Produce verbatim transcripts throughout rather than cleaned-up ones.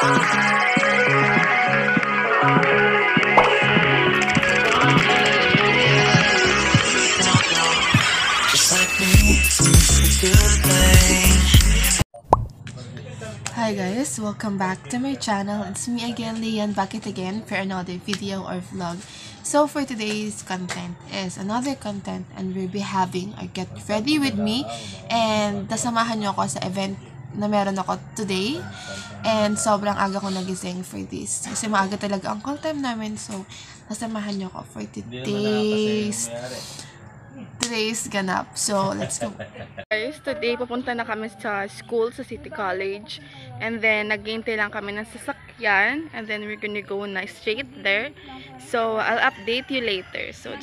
Hi guys, welcome back to my channel. It's me again, Lian, back it again for another video or vlog. So for today's content is another content, and we'll be having a get ready with me, and nasamahan nyo ako sa event na meron ako today. And sobrang aga ko nagising for this kasi maaga talaga ang call time namin, so nasamahan nyo ako for today's today's ganap. So let's go. Guys, today pupunta na kami sa school sa City College, and then naghihintay lang kami ng sasakyan, and then we're gonna go na straight there. So I'll update you later. So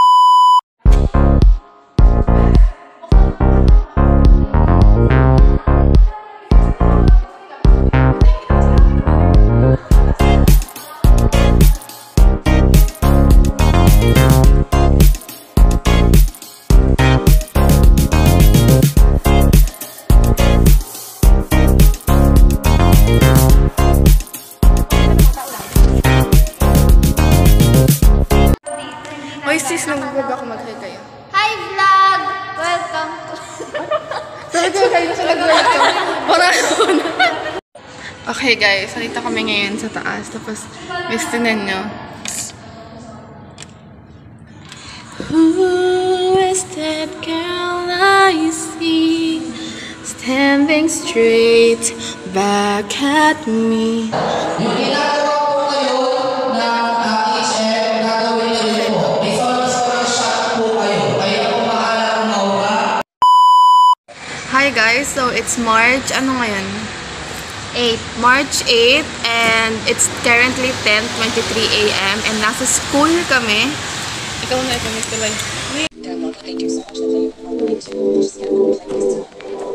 sis, nag-vlog ako, mag-hi kayo. Hi vlog! Welcome to... Sabi ko kayo sa nag-welcome. Okay guys, salita kami ngayon sa taas. Tapos, listenin nyo. Who is that girl I see standing straight back at me? Hi guys, so it's March, ano ngayon? eighth. March eighth, and it's currently ten twenty-three a m and nasa school kami. Ikaw na ito, Mister Lai. Thank you so much.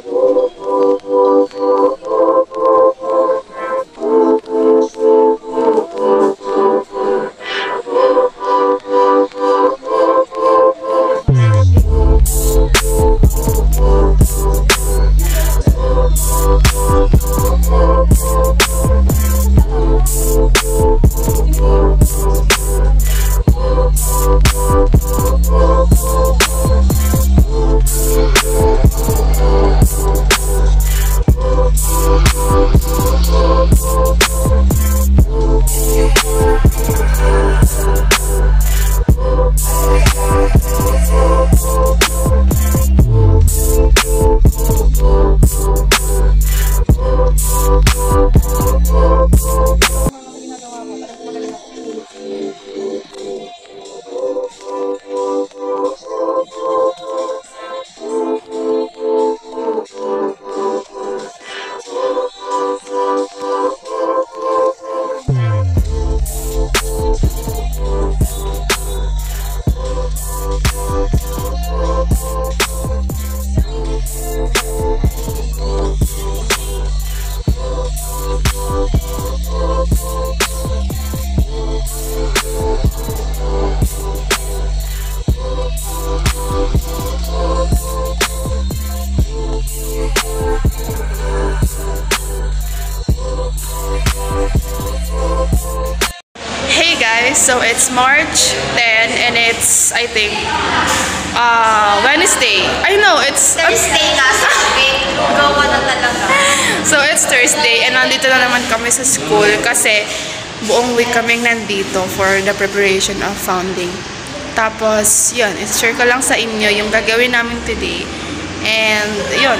So it's March tenth, and it's, I think, uh, Wednesday. I know, it's Thursday nga sabi. Gawa na talaga. So it's Thursday, and nandito na naman kami sa school kasi buong week kaming nandito for the preparation of founding. Tapos, yun, i-share ko lang sa inyo yung gagawin namin today. And, yun.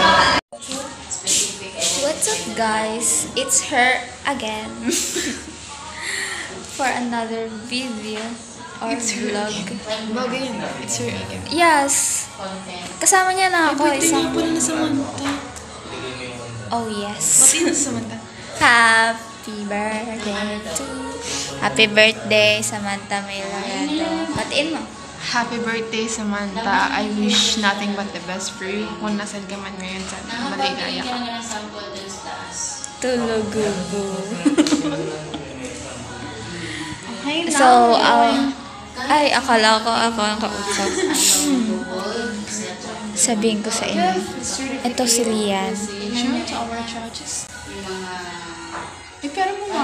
What's up guys? It's her again. For another video or it's vlog. Bagay yun. It's her again. Yes. Kasama niya na ako. Ay, isang... pala na Samantha. Oh yes. Ba't yun na Samantha? Happy birthday to... Happy birthday, Samantha May Loreto. Batiin mo. Happy birthday, Samantha. I wish nothing but the best for you. Kung nasan ka man ngayon, sana maligaya ka. Tulugubo. So, um, ay, akala ko ako ang kausap. Sabihin ko sa inyo. Ito si Lian. Shout out to our judges. Eh, pero mo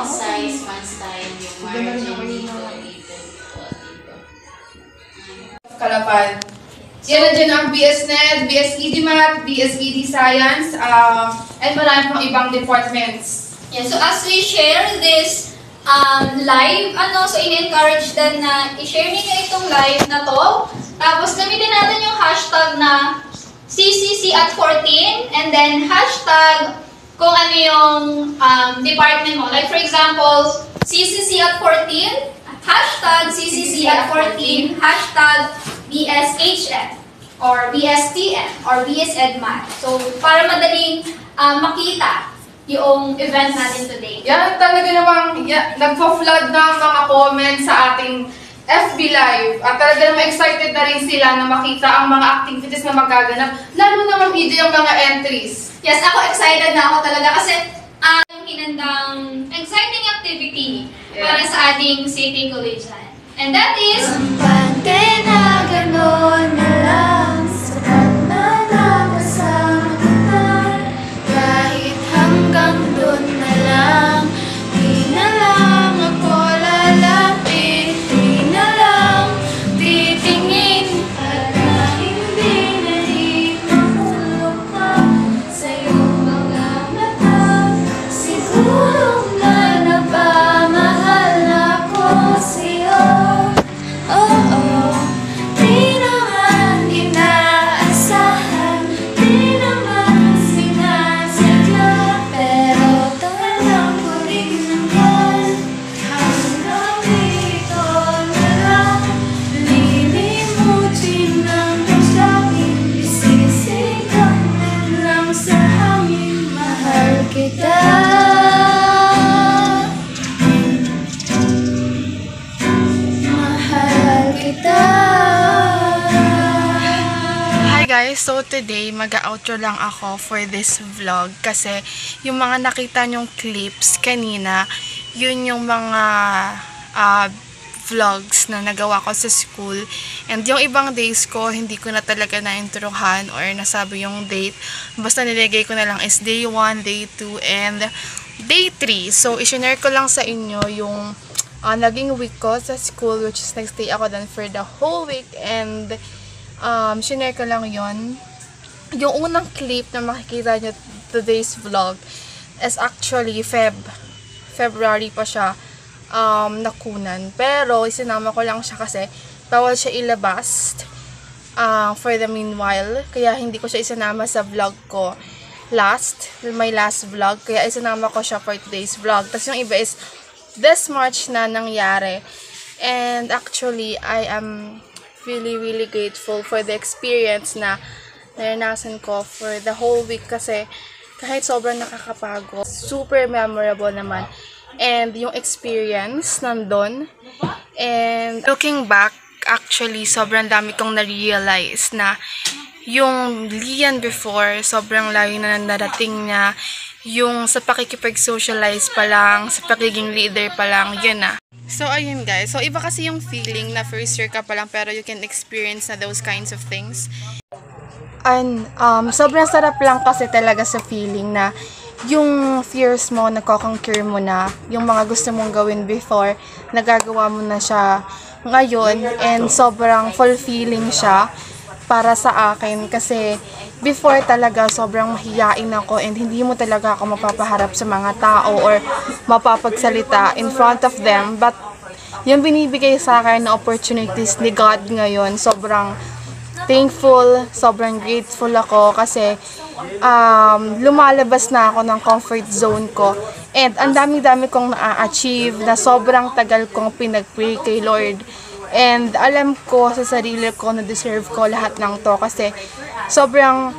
size, man style, yung margin dito, dito, dito. Kalapan. Yan na dyan ang B S N E D, B S E D Math, B S E D Science, um, and marami pang ibang departments. Yeah, so as we share this um, live, ano, so in-encourage din na i-share ninyo itong live na to. Tapos gamitin natin yung hashtag na C C C at fourteen and then hashtag kung ano yung um, department mo. Like for example, C C C at fourteen, hashtag C C C at fourteen, hashtag B S H M or B S T M or B S Edmath. So para madaling uh, makita yung event natin today. Yan talaga namang yan, nagpo-flood ng mga comments sa ating F B Live. At talaga namang excited na rin sila na makita ang mga activities na magaganap. Lalo naman video yung mga entries. Yes, ako excited na ako talaga kasi ang uh, hinandang exciting activity yeah. para sa ating City Collegian. And that is... Kampante na gano'n na lang sa pagmamagkasama kita. Kahit hanggang doon na lang, di na lang ako lalapit, di na lang titingin para hindi na rin mahulog ka sa iyong mga mata. Siguro nga napamahal ako sa'yo. Oo, di naman inaasahan, di naman sinasadya, pero talagang ko rin naman hanggang dito na lang. Lilimutin ang damdamin, isisigaw lang sa hangin, mahal kita. Hi guys! So today, mag-outro lang ako for this vlog kasi yung mga nakita nyong clips kanina, yun yung mga uh, vlogs na nagawa ko sa school. And yung ibang days ko, hindi ko na talaga na-introhan or nasabi yung date. Basta nilagay ko na lang is day one, day two, and day three. So, isinare ko lang sa inyo yung Uh, naging week ko sa school, which is nagstay ako doon for the whole week, and um, shinare ko lang yon. Yung unang clip na makikita nyo today's vlog is actually Feb February pa siya um, nakunan, pero isinama ko lang siya kasi bawal siya ilabas uh, for the meanwhile, kaya hindi ko siya isinama sa vlog ko last, my last vlog, kaya isinama ko siya for today's vlog. Tapos yung iba is this March na nangyari. And actually, I am really, really grateful for the experience na naranasan ko for the whole week kasi kahit sobrang nakakapagod, super memorable naman. And yung experience nandun. And looking back, actually, sobrang dami kong na-realize na yung Lian before, sobrang layo na narating niya. Yung sa pakikipag-socialize pa lang, sa pagiging leader pa lang, yun na. So, ayun guys. So, iba kasi yung feeling na first year ka pa lang pero you can experience na those kinds of things. And, um, sobrang sarap lang kasi talaga sa feeling na yung fears mo, nagko-conquer mo na, yung mga gusto mong gawin before, nagagawa mo na siya ngayon, and sobrang fulfilling siya para sa akin kasi before talaga sobrang mahiyain ako and hindi mo talaga ako mapapaharap sa mga tao or mapapagsalita in front of them, but yung binibigay sa akin na opportunities ni God ngayon, sobrang thankful, sobrang grateful ako kasi um, lumalabas na ako ng comfort zone ko and ang dami-dami kong na-achieve na sobrang tagal kong pinag-pray kay Lord. And alam ko sa sarili ko na deserve ko lahat ng to kasi sobrang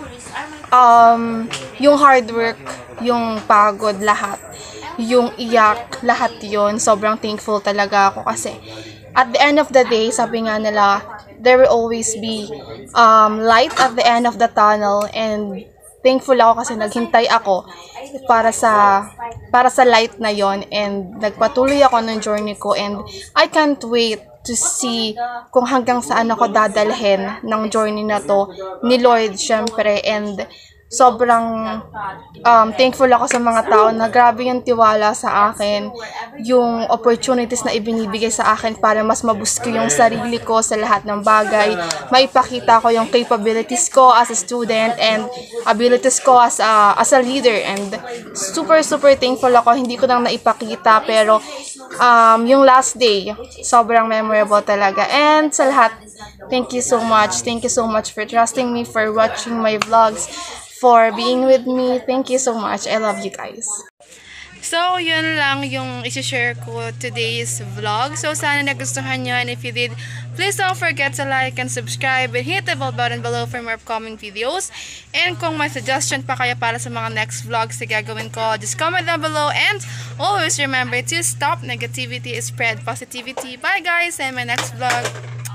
um, yung hard work, yung pagod, lahat, yung iyak, lahat yon, sobrang thankful talaga ako kasi at the end of the day, sabi nga nila, there will always be um, light at the end of the tunnel, and thankful ako kasi naghintay ako para sa para sa light na yon, and nagpatuloy ako ng journey ko, and I can't wait to see kung hanggang saan ako dadalhin ng journey na to ni Lord, syempre. And sobrang um, thankful ako sa mga tao na grabe yung tiwala sa akin, yung opportunities na ibinibigay sa akin para mas maboost ko yung sarili ko sa lahat ng bagay, maipakita ko yung capabilities ko as a student and abilities ko as a, as a leader, and super super thankful ako. Hindi ko nang naipakita pero um, yung last day, sobrang memorable talaga. And sa lahat, thank you so much. Thank you so much for trusting me, for watching my vlogs, for being with me. Thank you so much. I love you guys. So, yun lang yung isi-share ko today's vlog. So, sana nagustuhan nyo. And if you did, please don't forget to like and subscribe and hit the bell button below for more upcoming videos. And kung may suggestion pa kayo para sa mga next vlogs na gagawin ko, just comment down below. And always remember to stop negativity, spread positivity. Bye guys, and my next vlog.